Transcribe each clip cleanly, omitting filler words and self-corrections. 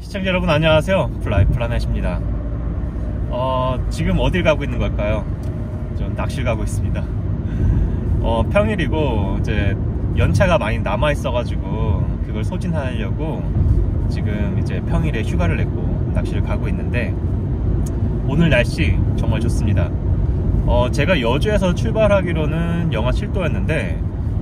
시청자 여러분 안녕하세요. 플라이 플라넷입니다. 지금 어딜 가고 있는 걸까요? 전 낚시를 가고 있습니다. 평일이고 이제 연차가 많이 남아 있어 가지고 그걸 소진하려고 지금 이제 평일에 휴가를 냈고 낚시를 가고 있는데, 오늘 날씨 정말 좋습니다. 제가 여주에서 출발하기로는 영하 7도였는데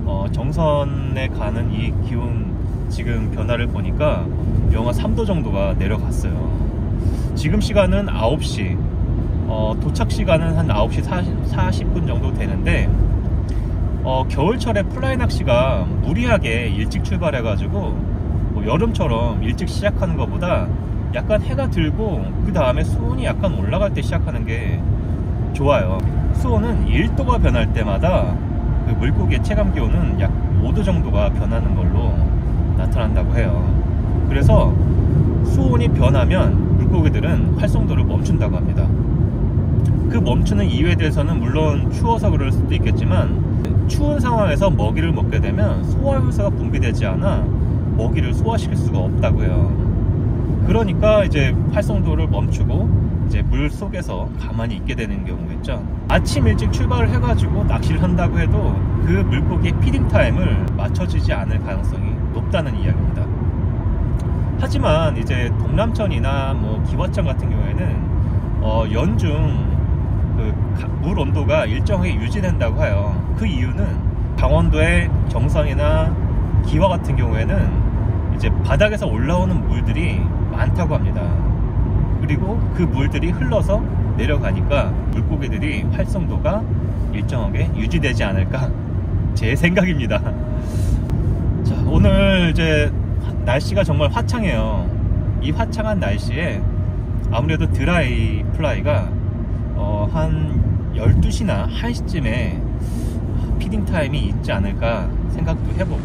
정선에 가는 이 기온 지금 변화를 보니까 영하 3도 정도가 내려갔어요. 지금 시간은 9시, 도착 시간은 한 9시 40분 정도 되는데, 겨울철에 플라이 낚시가 무리하게 일찍 출발해 가지고 여름처럼 일찍 시작하는 것보다 약간 해가 들고 그 다음에 수온이 약간 올라갈 때 시작하는 게 좋아요. 수온은 1도가 변할 때마다 그 물고기의 체감 기온은 약 5도 정도가 변하는 걸로 나타난다고 해요. 그래서 수온이 변하면 물고기들은 활성도를 멈춘다고 합니다. 그 멈추는 이유에 대해서는 물론 추워서 그럴 수도 있겠지만, 추운 상황에서 먹이를 먹게 되면 소화효소가 분비되지 않아 먹이를 소화시킬 수가 없다고 해요. 그러니까 이제 활성도를 멈추고 이제 물 속에서 가만히 있게 되는 경우겠죠. 아침 일찍 출발을 해가지고 낚시를 한다고 해도 그 물고기의 피딩 타임을 맞춰지지 않을 가능성이 높다는 이야기입니다. 하지만 이제 동남천이나 기와천 같은 경우에는 연중 그 물 온도가 일정하게 유지된다고 해요. 그 이유는 강원도의 정선이나 기와 같은 경우에는 이제 바닥에서 올라오는 물들이 많다고 합니다. 그리고 그 물들이 흘러서 내려가니까 물고기들이 활성도가 일정하게 유지되지 않을까, 제 생각입니다. 자, 오늘 이제 날씨가 정말 화창해요. 이 화창한 날씨에 아무래도 드라이 플라이가 한 12시나 1시쯤에 피딩 타임이 있지 않을까 생각도 해보고,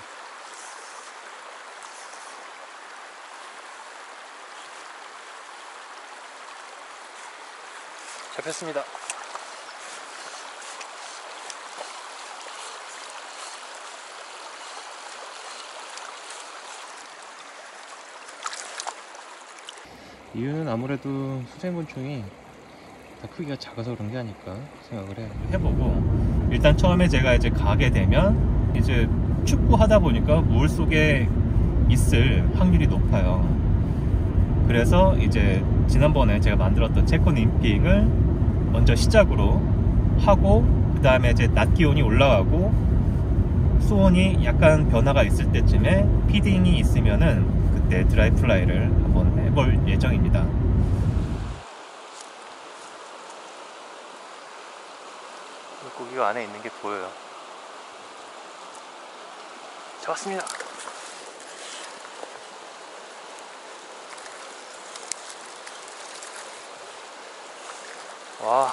잡혔습니다. 이유는 아무래도 수생곤충이 다 크기가 작아서 그런 게 아닐까 생각을 해보고, 일단 처음에 제가 이제 가게 되면 이제 춥고 하다 보니까 물 속에 있을 확률이 높아요. 그래서 이제 지난번에 제가 만들었던 체코 님핑을 먼저 시작으로 하고, 그 다음에 이제 낮 기온이 올라가고 수온이 약간 변화가 있을 때쯤에 피딩이 있으면은 그때 드라이 플라이를 한번 해볼 예정입니다. 물고기가 안에 있는 게 보여요. 잡았습니다. 와.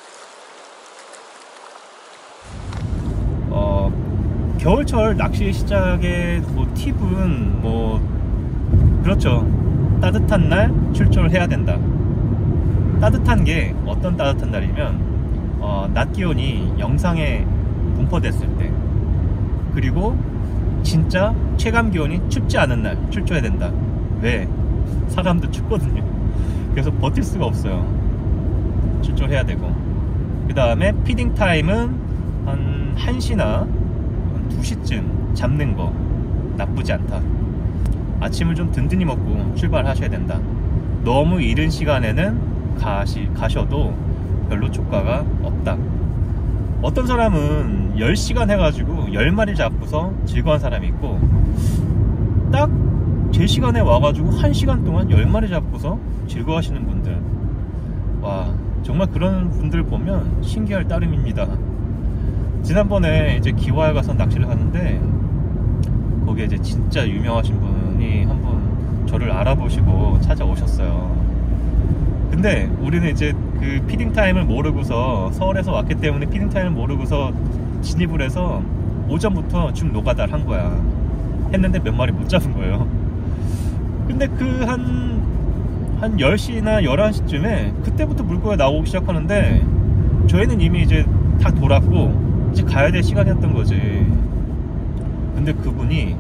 겨울철 낚시 시작의 팁은 그렇죠. 따뜻한 날 출조를 해야 된다. 따뜻한 게 어떤 따뜻한 날이면 낮 기온이 영상에 분포됐을 때, 그리고 진짜 체감 기온이 춥지 않은 날 출조해야 된다. 왜? 사람도 춥거든요. 그래서 버틸 수가 없어요. 출조해야 되고, 그 다음에 피딩 타임은 한 1시나 2시쯤 잡는 거 나쁘지 않다. 아침을 좀 든든히 먹고 출발하셔야 된다. 너무 이른 시간에는 가셔도 별로 효과가 없다. 어떤 사람은 10시간 해가지고 10마리 잡고서 즐거운 사람이 있고, 딱 제 시간에 와가지고 1시간 동안 10마리 잡고서 즐거워하시는 분들, 와, 정말 그런 분들 보면 신기할 따름입니다. 지난번에 이제 기와에 가서 낚시를 하는데, 거기에 이제 진짜 유명하신 분이 한 분 저를 알아보시고 찾아오셨어요. 근데 우리는 이제 그 피딩 타임을 모르고서, 서울에서 왔기 때문에 피딩 타임을 모르고서 진입을 해서 오전부터 쭉 노가다를 한 거야. 했는데 몇 마리 못 잡은 거예요. 근데 그 한 10시나 11시쯤에 그때부터 물고기가 나오기 시작하는데, 저희는 이미 이제 다 돌았고 이제 가야 될 시간이었던 거지. 근데 그분이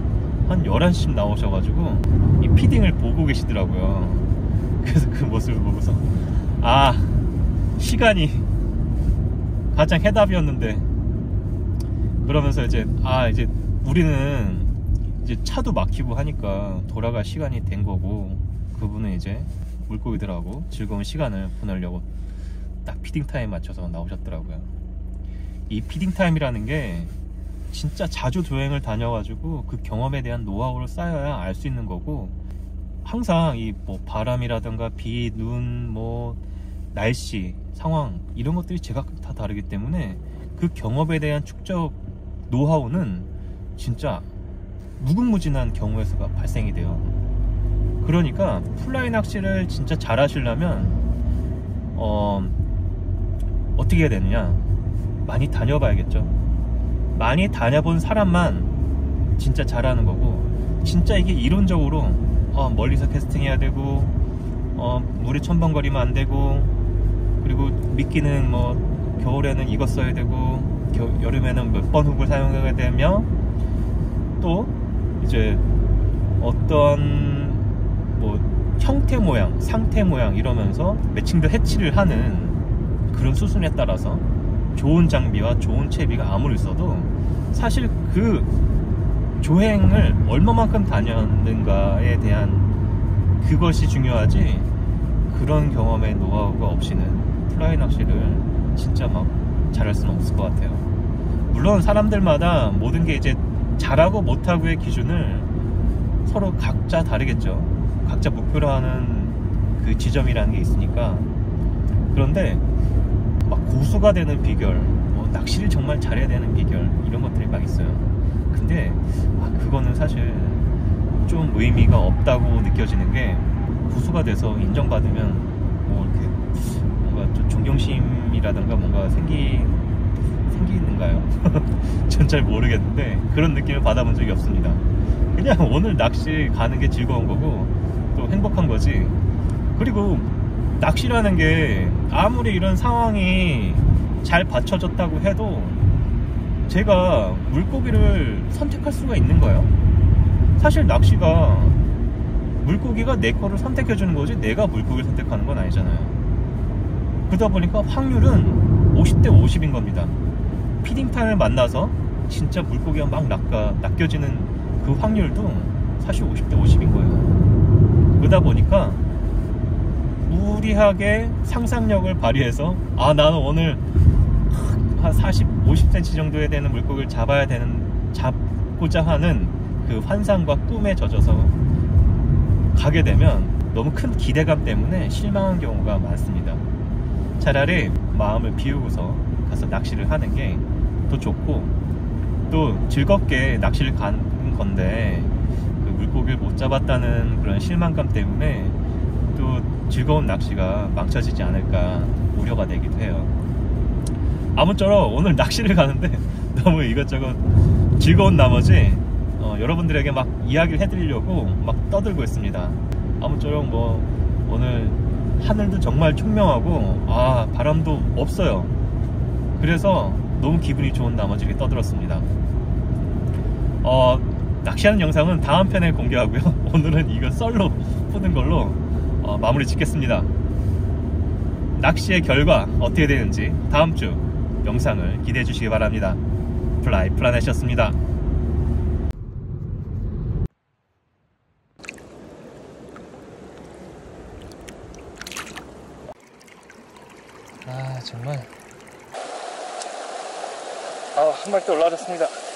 한 11시쯤 나오셔가지고 이 피딩을 보고 계시더라고요. 그래서 그 모습을 보고서 아, 시간이 가장 해답이었는데, 그러면서 이제 이제 우리는 이제 차도 막히고 하니까 돌아갈 시간이 된 거고, 그분은 이제 물고기들하고 즐거운 시간을 보내려고 딱 피딩 타임 맞춰서 나오셨더라고요. 이 피딩 타임이라는 게 진짜 자주 조행을 다녀가지고 그 경험에 대한 노하우를 쌓여야 알 수 있는 거고, 항상 이 뭐 바람이라든가 비, 눈, 뭐 날씨, 상황 이런 것들이 제각각 다 다르기 때문에 그 경험에 대한 축적 노하우는 진짜 무궁무진한 경우의 수가 발생이 돼요. 그러니까 플라이 낚시를 진짜 잘 하시려면 어떻게 해야 되느냐, 많이 다녀봐야겠죠. 많이 다녀본 사람만 진짜 잘하는 거고, 진짜 이게 이론적으로 멀리서 캐스팅해야 되고, 물에 첨벙거리면 안 되고, 그리고 미끼는 뭐 겨울에는 이거 써야 되고, 여름에는 몇 번 훅을 사용해야 되며, 또 이제 어떤 뭐 형태 모양, 상태 모양 이러면서 매칭도 해치를 하는 그런 수순에 따라서 좋은 장비와 좋은 채비가 아무리 있어도 사실 그 조행을 얼마만큼 다녔는가에 대한 그것이 중요하지, 그런 경험의 노하우가 없이는 플라이 낚시를 진짜 막 잘할 수는 없을 것 같아요. 물론 사람들마다 모든 게 이제 잘하고 못하고의 기준을 서로 각자 다르겠죠. 각자 목표로 하는 그 지점이라는 게 있으니까. 그런데 막 고수가 되는 비결, 뭐 낚시를 정말 잘해야 되는 비결, 이런 것들이 막 있어요. 근데 그거는 사실 좀 의미가 없다고 느껴지는 게, 고수가 돼서 인정받으면 뭐 이렇게 뭔가 좀 존경심이라든가 뭔가 생기는가요? 전 잘 모르겠는데 그런 느낌을 받아본 적이 없습니다. 그냥 오늘 낚시 가는 게 즐거운 거고 또 행복한 거지. 그리고 낚시라는 게 아무리 이런 상황이 잘 받쳐졌다고 해도 제가 물고기를 선택할 수가 있는 거예요. 사실 낚시가 물고기가 내 거를 선택해 주는 거지 내가 물고기를 선택하는 건 아니잖아요. 그러다 보니까 확률은 50대 50인 겁니다. 피딩타임을 만나서 진짜 물고기가 막 낚여지는 그 확률도 사실 50대 50인 거예요. 그러다 보니까 무리하게 상상력을 발휘해서 나는 오늘 한 40, 50cm 정도에 되는 물고기를 잡고자 하는 그 환상과 꿈에 젖어서 가게 되면 너무 큰 기대감 때문에 실망한 경우가 많습니다. 차라리 마음을 비우고서 가서 낚시를 하는 게 더 좋고, 또 즐겁게 낚시를 가는 건데 그 물고기를 못 잡았다는 그런 실망감 때문에 또 즐거운 낚시가 망쳐지지 않을까 우려가 되기도 해요. 아무쪼록 오늘 낚시를 가는데 너무 이것저것 즐거운 나머지 여러분들에게 막 이야기를 해드리려고 막 떠들고 있습니다. 아무쪼록 뭐 오늘 하늘도 정말 총명하고 바람도 없어요. 그래서 너무 기분이 좋은 나머지 이렇게 떠들었습니다. 낚시하는 영상은 다음 편에 공개하고요. 오늘은 이거 썰로 푸는 걸로 마무리 짓겠습니다. 낚시의 결과 어떻게 되는지 다음 주 영상을 기대해 주시기 바랍니다. 플라이 플라넷이었습니다. 정말 한 마리 또 올라왔습니다.